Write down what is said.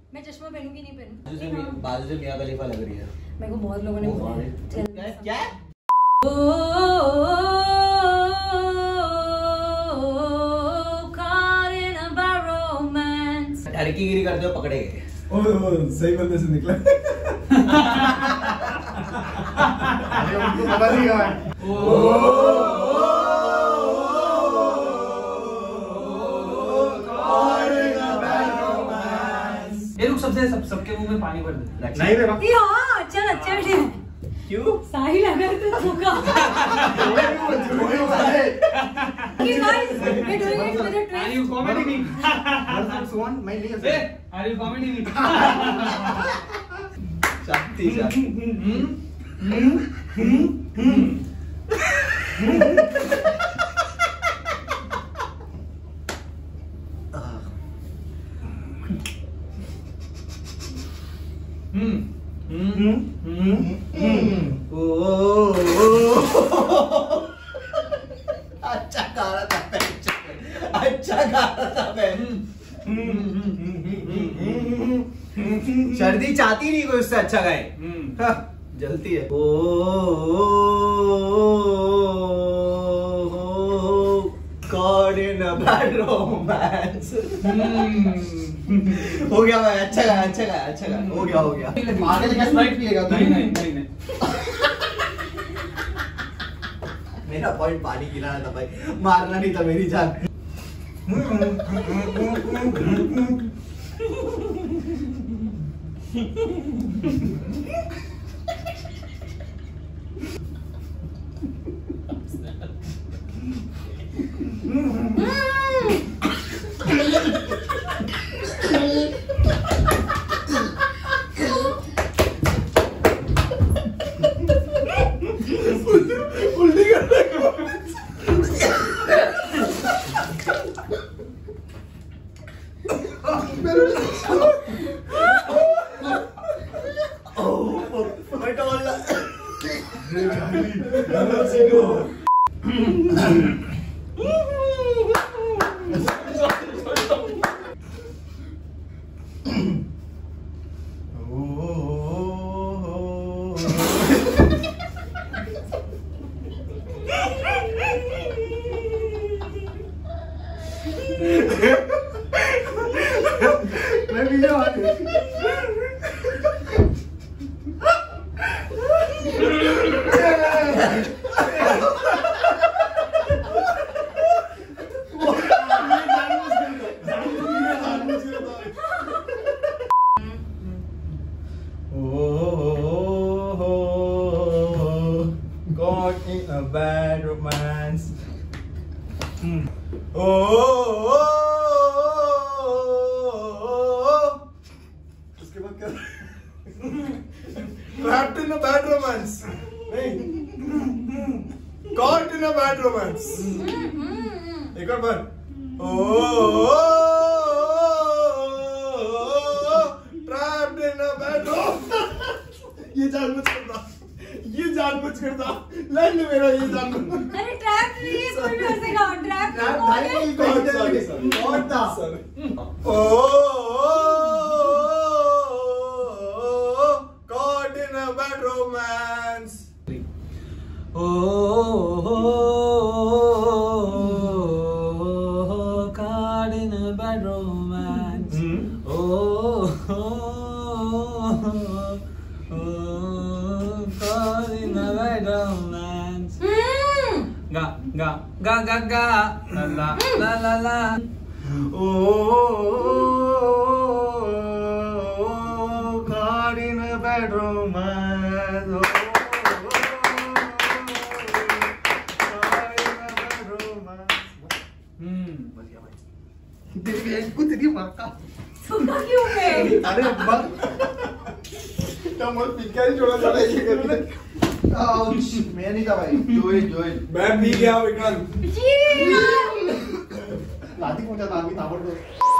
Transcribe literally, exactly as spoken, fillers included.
मैं चश्मा पहनूंगी नहीं पहनूं। बाजू से मियां खलीफा लग रही है। मेरे को बहुत लोगों ने बोला क्या? लड़की गिरी करते हो पकड़े गए। ओ सही बंदे से निकला। अरे उनको पता नहीं कहाँ है। ये लोग सबसे सब सबके मुंह में पानी भर दे। नहीं दे ये हाँ चल अच्छा है। क्यों? साहिल अगर तो थूका। कि guys we're doing it with a twist. Are you commenting? Suman मैं नहीं ए, are you commenting? शांति शांति। हम्म हम्म हम्म अच्छा गा रहा था अच्छा गा रहा था मैं। सर्दी चाहती नहीं कोई उससे अच्छा गाए। जलती है। ओ God in a bad romance। हो गया भाई, अच्छा गा अच्छा गा अच्छा गा हो गया हो गया। आगे लेके स्प्राइट पिएगा। नहीं नहीं नहीं नहीं। मेरा पॉइंट पानी गिरा था भाई, मारना नहीं था मेरी जान। उल्टी कर रहा मैं भी जा God in a bad romance. Mm. Oh, oh, oh, उसके बाद क्या? Trapped in a bad romance. नहीं. Caught in a bad romance. एक और बार. Oh, trapped in a bad romance. ये जानबूझ कर था. ये जानबूझ कर था. लाइन में मेरा ये जानबूझ. अरे ट्रैप नहीं है कोई भी हंसेगा। ट्रैप ट्रैप भाई कौन कौन था सर? ओ caught in a bad romance. Oh, caught in a bad romance. Oh, caught in a bad romance. Ga ga ga ga ga la la la la la. Oh, caught in a bad romance. Oh, caught in a bad romance. Hmm. तेरी बहन को तेरी माँ का थूका क्यों मैं? अरे बस तो मत पिक्चर छोड़ा छोड़ा ये कर ले। आउच मैं नहीं था भाई। जोइल जोइल मैं पी गया विक्रम। जी यार। लाती पहुंचा था अभी ताबड़ तो